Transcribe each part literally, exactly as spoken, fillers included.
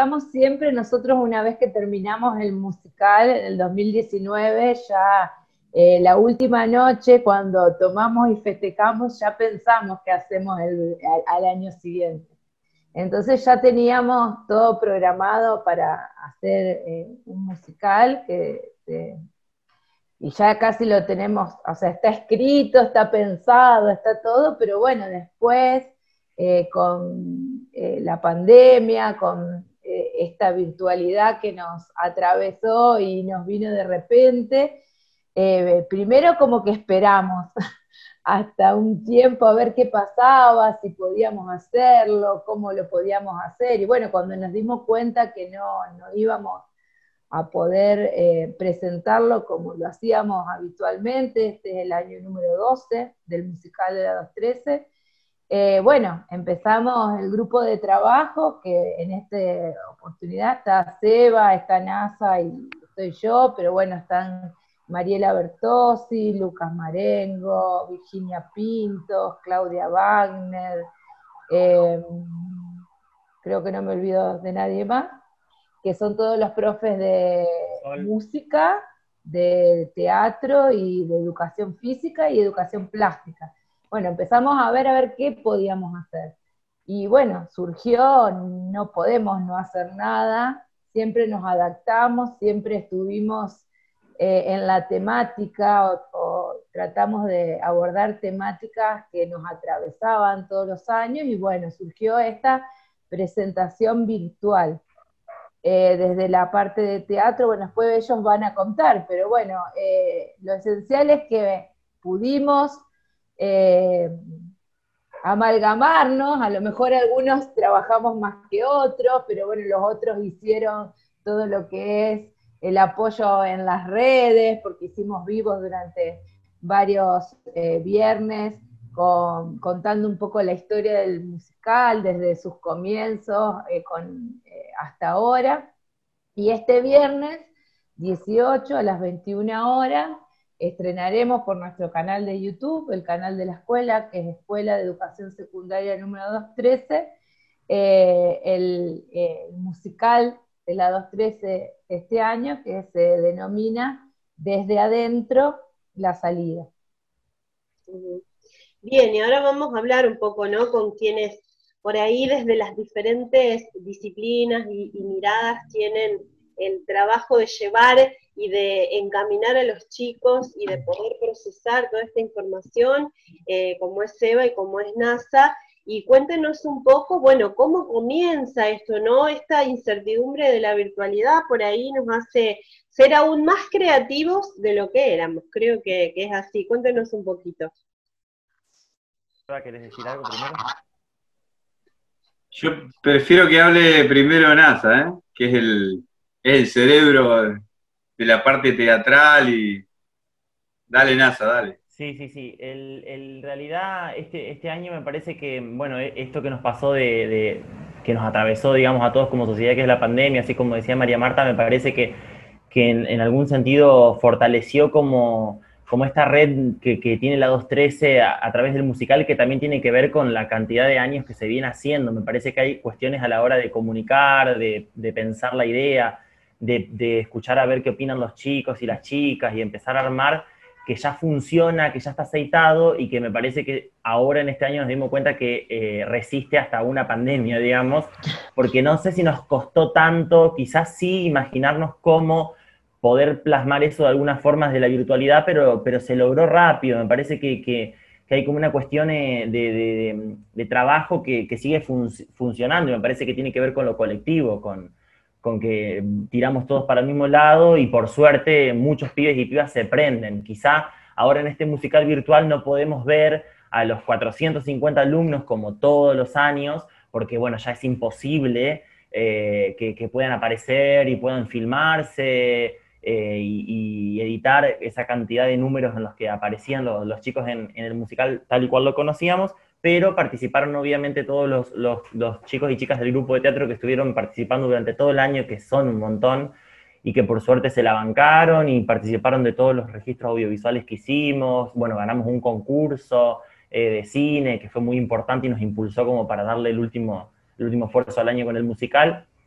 Estamos siempre nosotros una vez que terminamos el musical en el dos mil diecinueve, ya eh, la última noche cuando tomamos y festejamos ya pensamos qué hacemos el, al, al año siguiente. Entonces ya teníamos todo programado para hacer eh, un musical que, eh, y ya casi lo tenemos, o sea, está escrito, está pensado, está todo, pero bueno, después eh, con eh, la pandemia, con eh, esta virtualidad que nos atravesó y nos vino de repente, eh, primero como que esperamos hasta un tiempo a ver qué pasaba, si podíamos hacerlo, cómo lo podíamos hacer, y bueno, cuando nos dimos cuenta que no, no íbamos a poder eh, presentarlo como lo hacíamos habitualmente. Este es el año número doce del musical de la dos trece. Eh, bueno, empezamos el grupo de trabajo, que en esta oportunidad está Seba, está NASA y estoy yo, pero bueno, están Mariela Bertossi, Lucas Marengo, Virginia Pintos, Claudia Wagner, eh, creo que no me olvido de nadie más, que son todos los profes de Sol. música, de teatro y de educación física y educación plástica. Bueno, empezamos a ver a ver qué podíamos hacer. Y bueno, surgió, no podemos no hacer nada, siempre nos adaptamos, siempre estuvimos eh, en la temática o, o tratamos de abordar temáticas que nos atravesaban todos los años y bueno, surgió esta presentación virtual eh, desde la parte de teatro, bueno, después ellos van a contar, pero bueno, eh, lo esencial es que pudimos eh, amalgamarnos, a lo mejor algunos trabajamos más que otros, pero bueno, los otros hicieron todo lo que es el apoyo en las redes, porque hicimos vivos durante varios eh, viernes, con, contando un poco la historia del musical, desde sus comienzos eh, con, eh, hasta ahora. Y este viernes dieciocho a las veintiuna horas estrenaremos por nuestro canal de YouTube, el canal de la escuela, que es Escuela de Educación Secundaria número doscientos trece, eh, el, eh, el musical de la doscientos trece este año, que se denomina Desde Adentro, la salida. Ujú. Bien, y ahora vamos a hablar un poco, ¿no? Con quienes por ahí desde las diferentes disciplinas y, y miradas tienen el trabajo de llevar y de encaminar a los chicos y de poder procesar toda esta información, eh, como es Seba y como es NASA. Y cuéntenos un poco, bueno, cómo comienza esto, ¿no? Esta incertidumbre de la virtualidad por ahí nos hace ser aún más creativos de lo que éramos. Creo que, que es así. Cuéntenos un poquito. ¿Querés decir algo primero? Yo prefiero que hable primero NASA, ¿eh? Que es el, es el cerebro de la parte teatral y... Dale, NASA, dale. Sí, sí, sí. El, el- en realidad, este, este año me parece que, bueno, e- esto que nos pasó de, de- que nos atravesó, digamos, a todos como sociedad, que es la pandemia, así como decía María Marta, me parece que, que en, en algún sentido fortaleció como, como esta red que, que tiene la doscientos trece a, a través del musical, que también tiene que ver con la cantidad de años que se viene haciendo. Me parece que hay cuestiones a la hora de comunicar, de, de pensar la idea, de, de escuchar a ver qué opinan los chicos y las chicas y empezar a armar que ya funciona, que ya está aceitado y que me parece que ahora en este año nos dimos cuenta que eh, resiste hasta una pandemia, digamos, porque no sé si nos costó tanto, quizás sí imaginarnos cómo poder plasmar eso de algunas formas de la virtualidad, pero, pero se logró rápido, me parece que, que, que hay como una cuestión eh, de, de, de, trabajo que, que sigue fun funcionando y me parece que tiene que ver con lo colectivo, con, con que tiramos todos para el mismo lado y por suerte muchos pibes y pibas se prenden. Quizá ahora en este musical virtual no podemos ver a los cuatrocientos cincuenta alumnos como todos los años, porque bueno, ya es imposible eh, que, que, puedan aparecer y puedan filmarse eh, y, y, editar esa cantidad de números en los que aparecían los, los chicos en, en el musical tal y cual lo conocíamos, pero participaron obviamente todos los, los, los chicos y chicas del grupo de teatro que estuvieron participando durante todo el año, que son un montón, y que por suerte se la bancaron y participaron de todos los registros audiovisuales que hicimos. Bueno, ganamos un concurso eh, de cine que fue muy importante y nos impulsó como para darle el último, el último esfuerzo al año con el musical.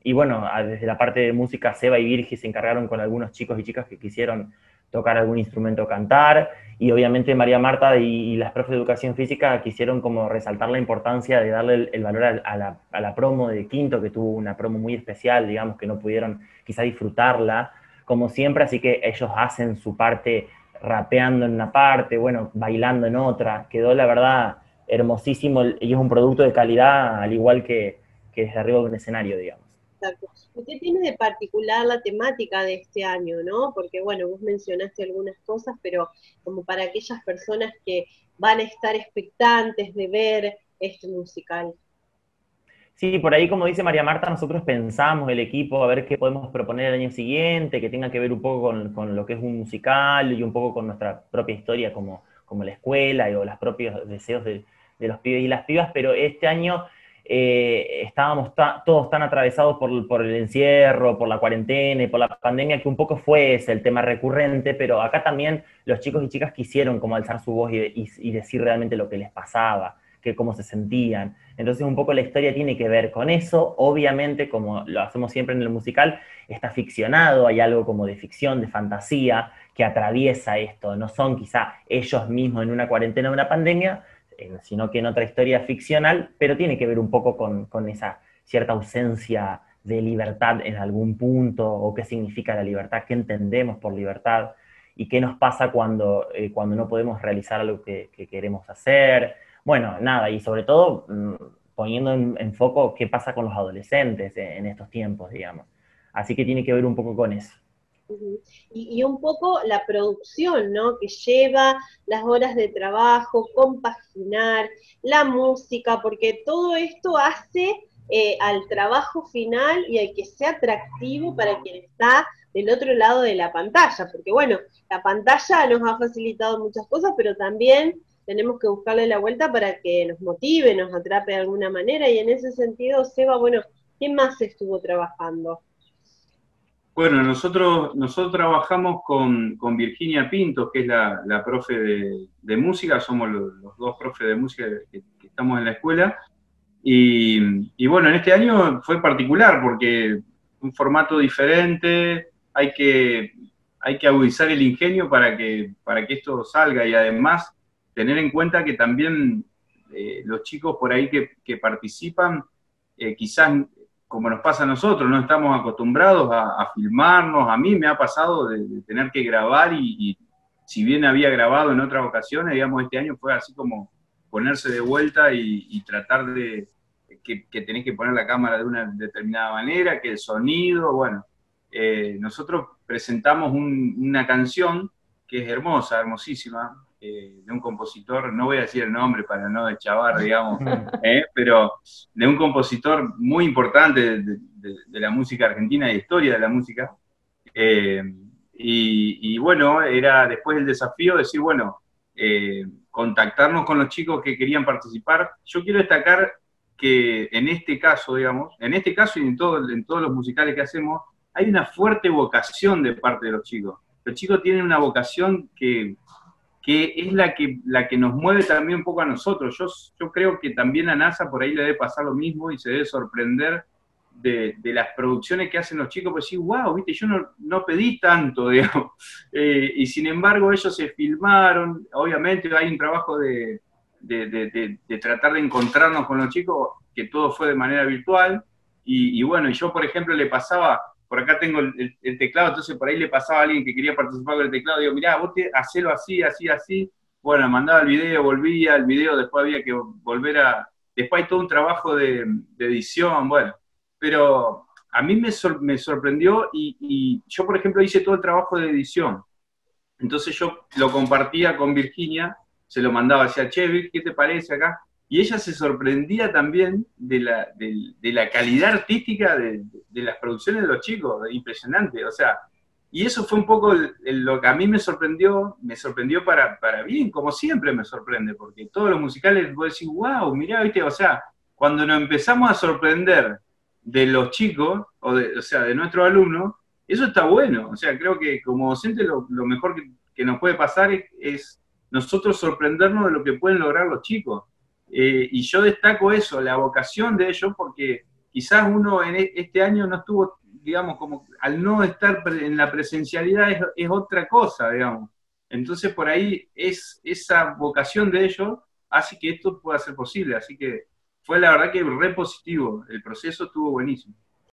y bueno, desde la parte de música, Seba y Virgi se encargaron con algunos chicos y chicas que quisieron tocar algún instrumento, cantar, y obviamente María Marta y, y las profes de educación física quisieron como resaltar la importancia de darle el, el valor a, a, la, a la promo de quinto, que tuvo una promo muy especial, digamos, que no pudieron quizá disfrutarla, como siempre, así que ellos hacen su parte rapeando en una parte, bueno, bailando en otra, quedó la verdad hermosísimo, y es un producto de calidad, al igual que, que desde arriba de un escenario, digamos. Exacto. ¿Qué tiene de particular la temática de este año, no? Porque, bueno, vos mencionaste algunas cosas, pero como para aquellas personas que van a estar expectantes de ver este musical. Sí, por ahí, como dice María Marta, nosotros pensamos el equipo a ver qué podemos proponer el año siguiente, que tenga que ver un poco con, con lo que es un musical y un poco con nuestra propia historia como, como la escuela y, o los propios deseos de, de los pibes y las pibas, pero este año eh, estábamos ta, todos tan atravesados por, por el encierro, por la cuarentena y por la pandemia, que un poco fue ese el tema recurrente, pero acá también los chicos y chicas quisieron como alzar su voz y, y, y decir realmente lo que les pasaba, que cómo se sentían. Entonces un poco la historia tiene que ver con eso. Obviamente, como lo hacemos siempre en el musical, está ficcionado, hay algo como de ficción, de fantasía, que atraviesa esto. No son quizá ellos mismos en una cuarentena o una pandemia, eh, sino que en otra historia ficcional, pero tiene que ver un poco con, con esa cierta ausencia de libertad en algún punto, o qué significa la libertad, qué entendemos por libertad, y qué nos pasa cuando, eh, cuando no podemos realizar algo que, que queremos hacer. Bueno, nada, y sobre todo mmm, poniendo en, en foco qué pasa con los adolescentes en, en estos tiempos, digamos. Así que tiene que ver un poco con eso. Uh-huh. y, y un poco la producción, ¿no? Que lleva las horas de trabajo, compaginar, la música, porque todo esto hace eh, al trabajo final y al que sea atractivo para quien está del otro lado de la pantalla, porque bueno, la pantalla nos ha facilitado muchas cosas, pero también tenemos que buscarle la vuelta para que nos motive, nos atrape de alguna manera, y en ese sentido, Seba, bueno, ¿quién más estuvo trabajando? Bueno, nosotros, nosotros trabajamos con, con Virginia Pintos, que es la, la profe de, de música, somos los, los dos profes de música que, que estamos en la escuela, y, y bueno, en este año fue particular, porque un formato diferente, hay que, hay que agudizar el ingenio para que, para que esto salga, y además tener en cuenta que también eh, los chicos por ahí que, que participan, eh, quizás, como nos pasa a nosotros, no estamos acostumbrados a, a filmarnos. A mí me ha pasado de, de tener que grabar, y, y si bien había grabado en otras ocasiones, digamos, este año fue así como ponerse de vuelta y, y tratar de que, que tenés que poner la cámara de una determinada manera, que el sonido, bueno, eh, nosotros presentamos un, una canción que es hermosa, hermosísima, eh, de un compositor, no voy a decir el nombre para no deschavar, digamos, eh, pero de un compositor muy importante de, de, de la música argentina y de historia de la música. Eh, y, y bueno, era después el desafío de decir, bueno, eh, contactarnos con los chicos que querían participar. Yo quiero destacar que en este caso, digamos, en este caso y en, todo, en todos los musicales que hacemos, hay una fuerte vocación de parte de los chicos. Los chicos tienen una vocación que, que es la que, la que nos mueve también un poco a nosotros. Yo, yo creo que también a NASA por ahí le debe pasar lo mismo y se debe sorprender de, de las producciones que hacen los chicos, pues sí, wow, viste, yo no, no pedí tanto, digamos. Eh, y sin embargo ellos se filmaron, obviamente hay un trabajo de, de, de, de, de tratar de encontrarnos con los chicos, que todo fue de manera virtual, y, y bueno, yo por ejemplo le pasaba, por acá tengo el, el, el teclado, entonces por ahí le pasaba a alguien que quería participar con el teclado, digo, mirá, vos te, hacelo así, así, así, bueno, mandaba el video, volvía, el video después había que volver a, después hay todo un trabajo de, de edición, bueno, pero a mí me, sor, me sorprendió, y, y yo por ejemplo hice todo el trabajo de edición, entonces yo lo compartía con Virginia, se lo mandaba, decía, che, Vir, ¿qué te parece acá? Y ella se sorprendía también de la, de, de la calidad artística de, de las producciones de los chicos, impresionante, o sea, y eso fue un poco el, el, lo que a mí me sorprendió, me sorprendió para, para bien, como siempre me sorprende, porque todos los musicales vos decís, wow, mirá, viste, o sea, cuando nos empezamos a sorprender de los chicos, o, de, o sea, de nuestros alumnos, eso está bueno, o sea, creo que como docente lo, lo mejor que, que nos puede pasar es, es nosotros sorprendernos de lo que pueden lograr los chicos. Eh, y yo destaco eso, la vocación de ellos, porque quizás uno en este año no estuvo, digamos, como al no estar en la presencialidad es, es otra cosa, digamos. Entonces por ahí es esa vocación de ellos hace que esto pueda ser posible, así que fue la verdad que re positivo, el proceso estuvo buenísimo.